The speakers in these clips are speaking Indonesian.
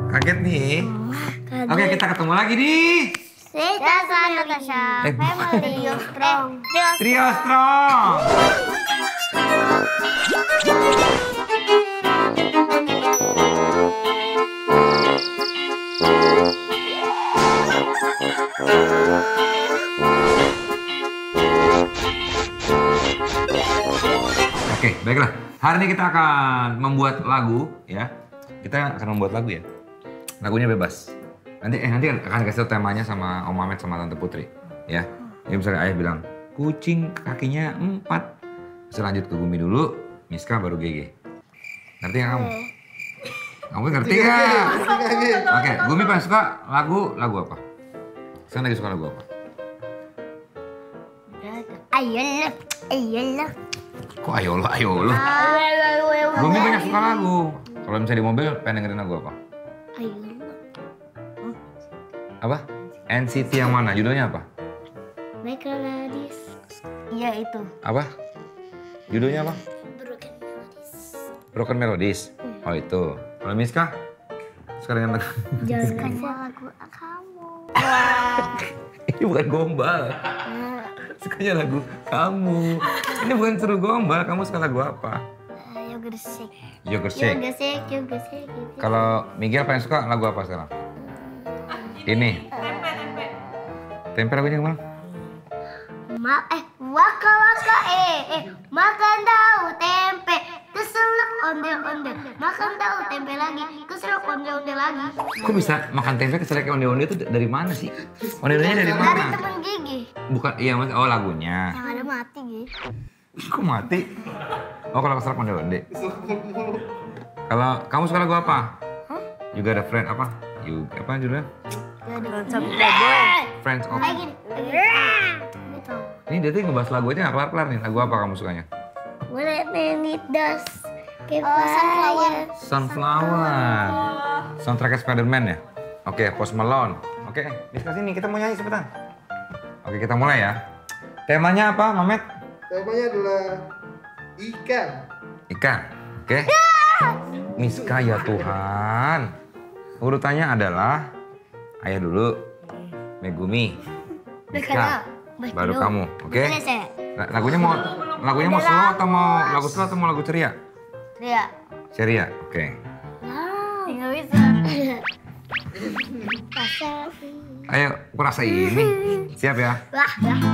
Kaget nih. Oke, kita ketemu lagi di Dasa Natasha Family Trio Strong. Trio Strong. Oke, baiklah. Hari ini kita akan membuat lagu, ya. Kita akan membuat lagu ya. Lagunya bebas. Nanti akan kasih tau temanya sama Om Mamet sama Tante Putri, ya. Jadi misalnya ayah bilang, kucing kakinya 4. Bisa lanjut ke Gumi dulu, Miska baru GG. Ngerti nggak kamu? Kamu ngerti nggak? Oke, Gumi paling suka lagu apa? Sekarang lagi suka lagu apa? Ayolah. Kok ayolah? Gumi banyak suka lagu. Kalau misalnya di mobil, pengen dengerin lagu apa? Ayolah. Apa? NCT yang mana? Judulnya apa? Michael Ladis. Iya itu. Apa? Judulnya apa? Broken Melodies. Broken Melodies. Oh itu. Kalau Miska? Sekarang lagu. Jangan lagu kamu. Ini bukan gombal. Sukanya lagu kamu. Ini bukan seru gombal. Kamu suka lagu apa? Yogurt Shake. Yogurt Shake. Yogurt Shake. Kalau Miguel paling suka lagu apa sekarang? Ini. Tempe lagunya kemana? Waka makan tahu tempe, keselak ondel-ondel, makan tahu tempe lagi, keselak ondel-ondel lagi. Kok bisa makan tempe keselak onde-onde itu dari mana sih? Onde-ondenya dari mana? Dari temen Gigi. Bukan, iya mas. Oh lagunya. Yang ada mati Gigi. Kok mati? Oh kalau keselak onde-onde. Kalau kamu suka lagu apa? Hah? Juga ada friend apa? Apa judulnya? Friends of. Kayak gini. Gitu. Ini dia tuh ngebahas lagu aja nggak kelar-kelar nih. Lagu apa kamu sukanya? Boleh menit das. Sunflower. Sunflower. Soundtracknya Spider-Man ya? Oke, Post Malone. Oke, Miska sini kita mau nyanyi cepetan. Oke, kita mulai ya. Temanya apa, Mamet? Temanya adalah ikan. Ikan. Oke. Miska ya Tuhan. Urutannya adalah ayah dulu, Megumi, Miska, baru kamu. Oke? Lagunya mau slow atau mau lagu ceria? Iya. Ceria. Oke. Nggak bisa. Ayo, aku rasa ini. Siap ya? Wah.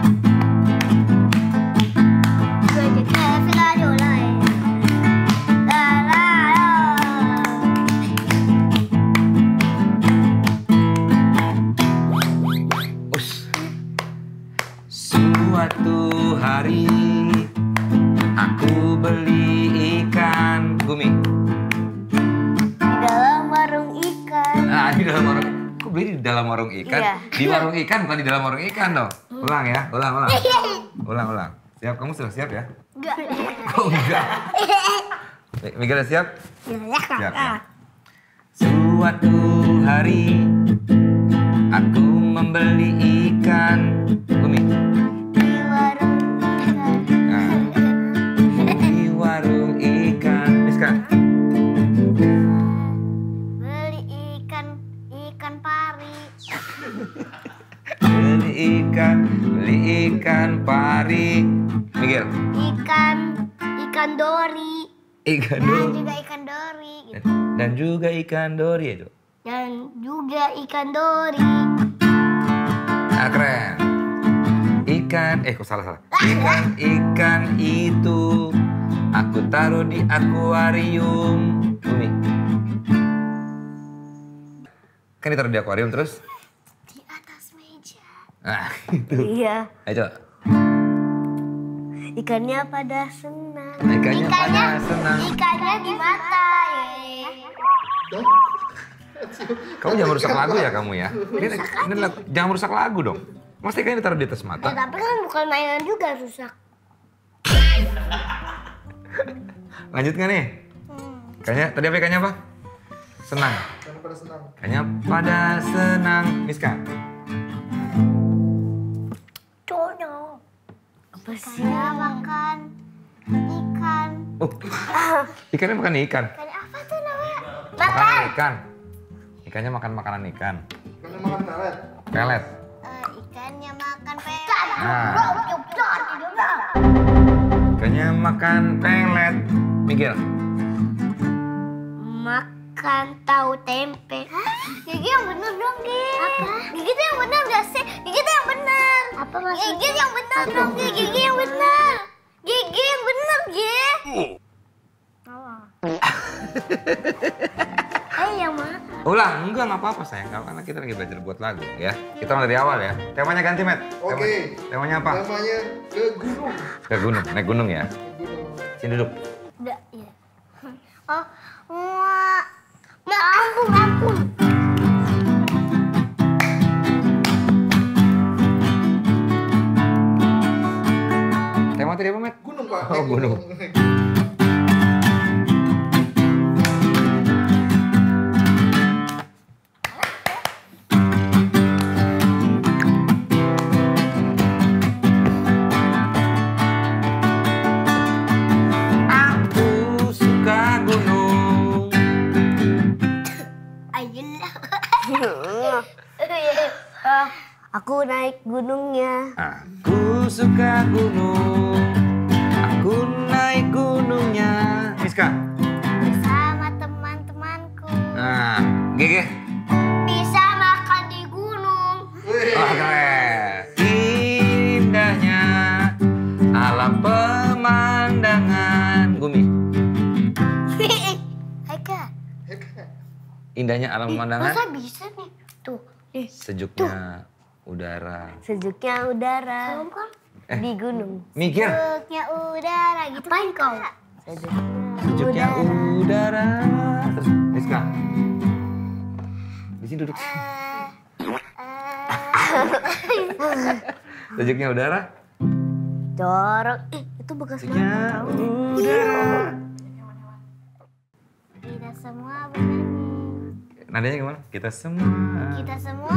Gue jadi Villa Dola ya. Suatu hari aku beli ikan Gumi. Di dalam warung ikan. Nah, di dalam warung. Aku beli di dalam warung ikan. Iya. Di warung ikan bukan di dalam warung ikan dong. Ulang ya, ulang. Ulang. Siap, kamu sudah siap ya? Enggak. Kok enggak? Miguel udah siap? Siap. Ya. Suatu hari aku membeli ikan Gumi. Di warung ikan. Nah, di warung ikan. Miska. Beli ikan pari. Beli ikan pari. Miguel. Ikan dori. Ikan Dan dori. juga ikan dori. Gitu. Dan juga ikan dori itu. Dan juga ikan dori. Ah, keren. Kok salah. Ikan itu aku taruh di akuarium. Bumi. Kan ditaruh di akuarium terus? Di atas meja. Nah, itu. Iya. Ayo coba. Ikannya pada senang. Ikannya pada senang. Ikannya di mata. Kamu jangan merusak lagu ya kamu ya. Ini jangan merusak lagu dong. Mas ikannya ditaruh di atas mata. Tapi kan bukan mainan juga rusak. Lanjut nggak nih? Tadi apa ikannya apa? Senang. Karena pada senang. Ikannya pada senang. Miska. Cono. Apa sih? Makan ikan. Oh, ikannya makan ikan. Ikan apa tuh namanya? Makan ikan. Ikannya makan makanan ikan. Ikannya makan pelet. Pelet. Ikannya makan pelet. Nah. Ikannya makan pelet. Mikir. Makan tahu tempe. Gigi yang bener dong, Gi. Apa? Gigi tuh yang bener gak sih? Gigi tuh yang bener. Apa maksudnya? Gigi yang bener dong, Gi. Gigi yang bener. Gigi yang bener, Gi. Yang mana? Ulang, enggak apa-apa sayang. Karena kita lagi belajar buat lagu ya. Kita mulai dari awal ya. Temanya ganti, Matt. Oke. Temanya apa? Namanya ke gunung. Ke gunung, naik gunung ya. Ke gunung. Sini duduk. Udah, iya. Oh, ampun. Tema tadi apa, Matt? Gunung, Pak. Oh, Naik gunung. Aku naik gunungnya. Aku suka gunung. Aku naik gunungnya. Miska. Bersama teman-temanku. Nah, Gege. Bisa makan di gunung. Oh, keren. Indahnya alam pemandangan. Gumi. Hai, Kak. Indahnya alam pemandangan. Masa bisa nih? Tuh. Sejuknya udara. Sejuknya udara. Di gunung. Mikir. Sejuknya udara. Gitu. Apain kau? Sejuknya udara. Terus, Miska. Di sini duduk. Sejuknya udara. Jorok. Itu bekas Sejuknya mana? udara. Kita semua bernyanyi. Nadanya gimana? Kita semua. Kita semua.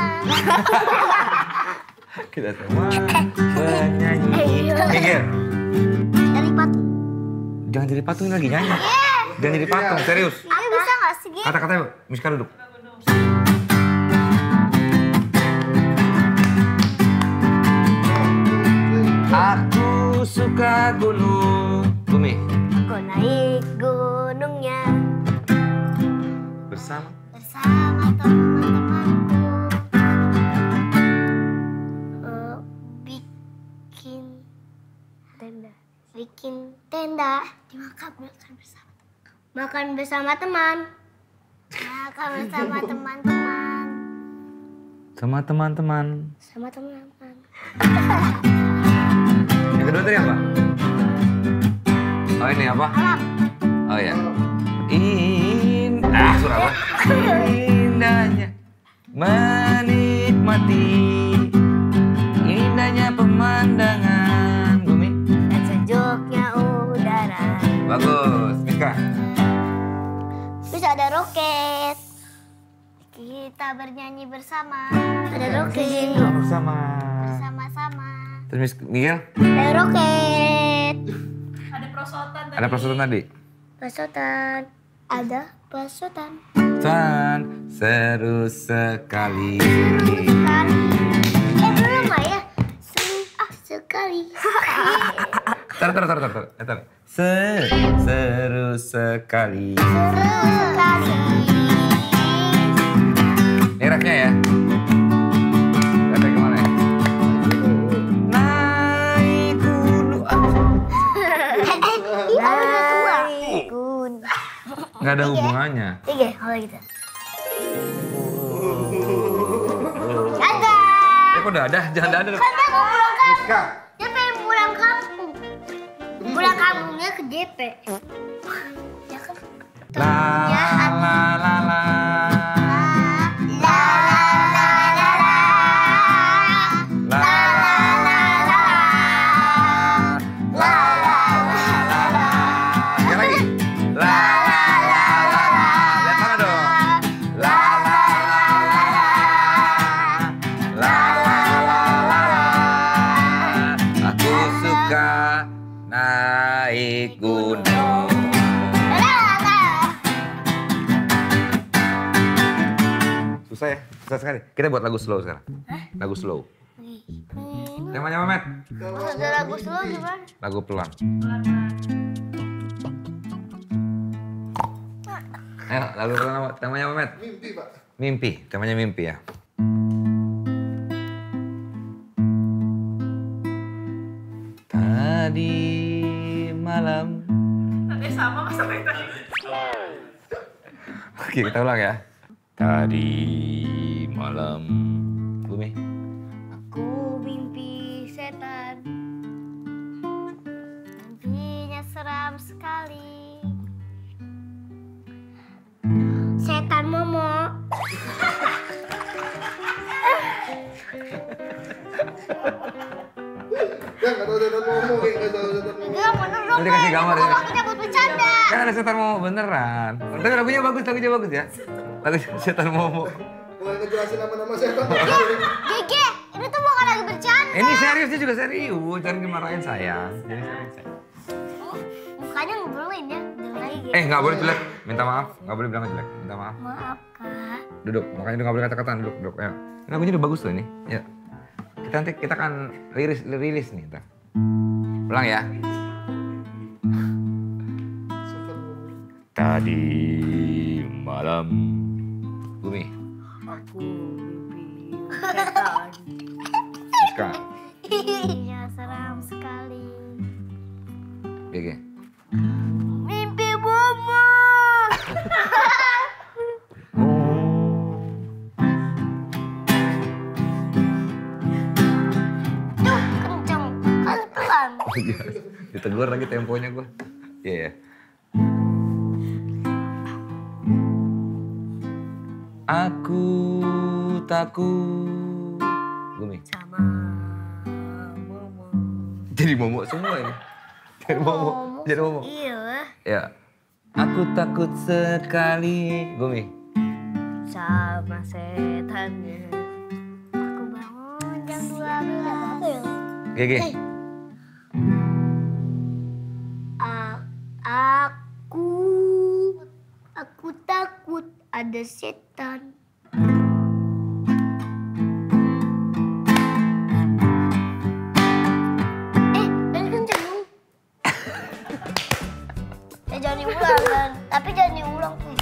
Kita semua bernyanyi. Mikir. Dari patung. Jangan jadi patung, ini lagi nyanyi. Jangan jadi patung, serius. Ini bisa nggak sih, Gi? Kata-kata yuk, Miska duduk. Aku suka gunung. Bumi. Aku naik gunungnya. Bersama. Bersama teman-temanku. Bikin tenda. Bikin tenda. Dimakan bersama. Makan bersama teman. Makan bersama teman-teman. Sama teman-teman. Sama teman-teman. Yang kedua tadi apa? Oh ini apa? Alam. Oh ya. Surat apa? Indahnya menikmati indahnya pemandangan. Bumi. Dan sejuknya udara. Bagus, Miska. Bisa ada roket. Kita bernyanyi bersama. Ada roket. Bersama. Bersama-sama. Terus Miguel? Ada roket. Ada perosotan tadi. Pesotan. Ada pesotan. Tan, seru sekali. Sekali. Belum lah ya. Sekali. Tar. Seru sekali. Seru sekali. Ini rapnya ya. Rapnya kemana ya? Naik gunung. Naik gunung. Nggak ada hubungannya. Tiga, kalau gitu. Dadah. Kok dadah? Jangan dadah. Kan dia mau pulang kampung. Miska. Dia pengen pulang kampung. Pulang kampungnya ke JP. Ya kan? La la la la la. La la la la la. La la la la. La la la la. Sekali lagi. La la la la la. Lihat tangan dong. La la la la la. La la la la la. Aku suka naik gunung. Susah ya? Susah sekali. Kita buat lagu slow sekarang. Lagu slow. Temanya Mamet. Maksudnya lagu slow gimana? Lagu pelan. Ayo, lagu pelan apa? Temanya Mamet. Mimpi, Pak. Mimpi. Temanya mimpi ya. Tadi malam. Tadi sama mas sampai tadi. Oke, kita ulang ya. Tadi malam. Bumi. Aku mimpi setan. Mimpinya seram sekali. Setan Momo. Ya, nggak tahu setan ngomong, kayak nggak tahu setan ngomong. Enggak bener dong. Nanti kasih gambar ya. Kita buat bercanda. Kan ada setan Momo beneran. Tapi lagunya bagus ya. Lagu setan Momo. Mulai ngejelasin nama-nama setan. Gege, ini tuh bukan lagi bercanda. Ini serius, dia juga serius. Jangan dimarahin sayang. Jadi serius. Mukanya ngebelin ya, jangan lagi Ge. Nggak boleh jelek. Minta maaf. Nggak boleh bilang jelek. Minta maaf. Maaf kak. Duduk. Makanya nggak boleh kata-kataan. Duduk. Ayo. Ini lagunya udah bagus loh ini. Ya. Kita akan rilis nih. Ntar. Ulang ya. Tadi malam. Bumi. Aku mimpi setan. Sekarang. Mimpinya seram sekali. GG. Mimpi Momo. Tuh kenceng, kan pelan. Oh iya. Ditegur lagi temponya gue. Iya. Aku takut. Bumi. Sama Momo. Jadi Momo semua ini. Jadi Momo. Iya. Ya. Aku takut sekali. Bumi. Sama setannya. Aku bangun jam 12. GG. Aku takut ada setan. Tadi kenceng dong. Jangan diulang kan, tapi jangan diulang tuh.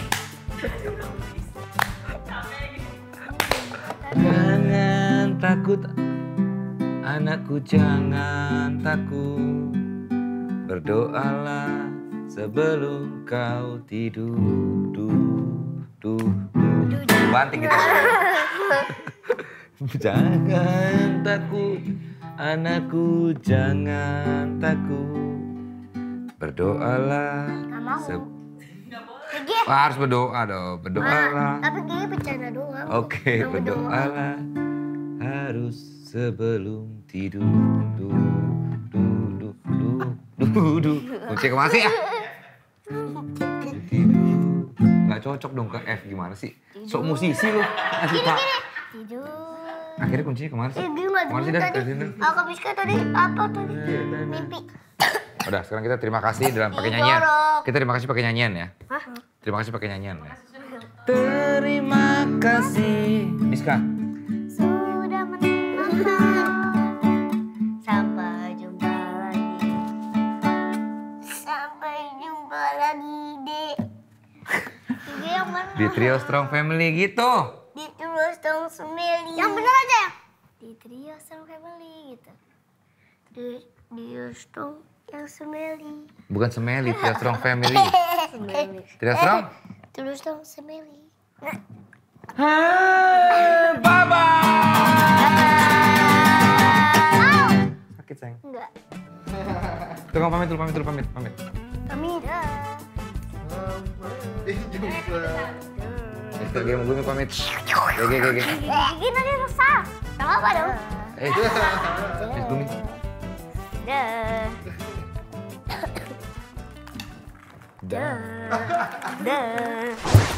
Jangan takut, anakku jangan takut. Berdoalah sebelum kau tidur. Banting kita. Jangan takut, anakku jangan takut. Berdoalah. Gak mau. Gigi. Harus berdoa dong, berdoalah. Tapi Gigi bercanda doang. Oke, Yang berdoa. berdoalah harus sebelum tidur. Kunci ke mana sih ya? Tidur. Nggak cocok dong ke F, gimana sih? Sok musisi lu. Asli Pak. Tidur. Akhirnya kuncinya kemana sih? Gigi nggak Kemana sih dengar Dan? tadi. Aku Miska tadi apa tadi? Mimpi. Udah, sekarang kita terima kasih dalam pakai Ih, nyanyian. jorok. Kita terima kasih pakai nyanyian ya. Hah? Terima kasih pakai nyanyian ya. Terima kasih. Miska. Sudah menonton. Sampai jumpa lagi. Sampai jumpa lagi, Dek. Gigi yang mana? Di Trio Strong Family gitu. Di Trio Strong Family. Yang bener aja ya? Di Trio Strong Family gitu. Di Trio Strong yang Family. Bukan Semeli, Trio Strong Family. Trio Strong? Trio Strong Family. Bye-bye. Sakit sayang. Enggak. Tukang pamit. Kami Mister Game gue pamit. Gege. Gigi nanti rusak. Gak apa dong. Miss Gumi. Dah. Dah. Dah.